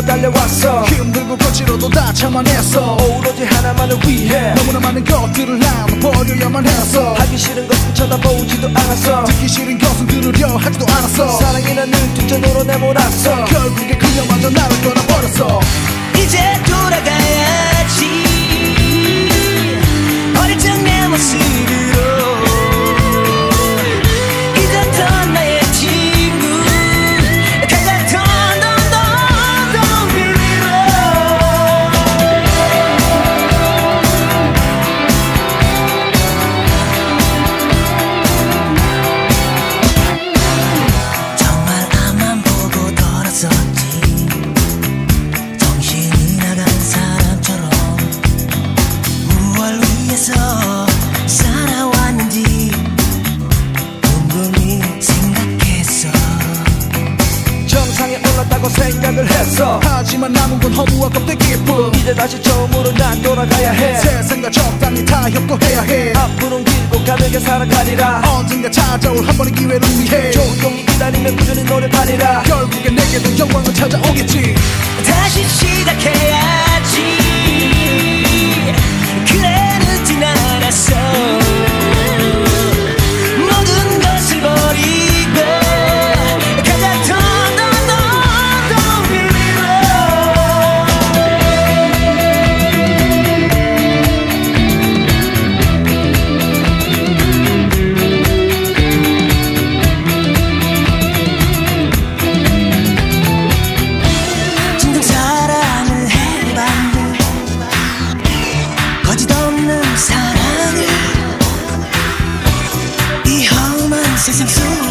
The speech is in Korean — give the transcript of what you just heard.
달려왔어. 힘들고 거칠어도 다 참아냈어. 오로지 하나만을 위해 너무나 많은 것들을 난 버려야만 했어. 하기 싫은 것은 쳐다보지도 않았어. 듣기 싫은 것은 들으려 하지도 않았어. 사랑이란 늘 뒷전으로 내몰았어. 결국에 그녀마저 나를 떠나버렸어. 이제 돌아가야지 어릴 적 내 모습으로. 잊었던 나의 친구 가장 더 비밀로. 정말 앞만 보고 돌았었지. 정신이 나간 사람처럼 무얼 위해서 살아왔는지 곰곰이 생각했어. 정상에 올랐다고 생각을 했어. 하지만 남은 건 허무와 껍데기뿐. 이제 다시 처음으로 난 돌아가야 해. 세상과 적당히 다 협조해야 해. 앞으로는 길고 가늘게 살아가리라. 언젠가 찾아올 한 번의 기회를 위해 조용히 기다리며 꾸준히 노력하리라. 결국엔 내게도 영광은 찾아오겠지. 다시 시작해야지. 그래 늦진 않았어. 모든 것을 버리고 가장 더 비밀로. 진정 사랑을 해봤네. 거짓 없는 사랑을 이 험한 세상 속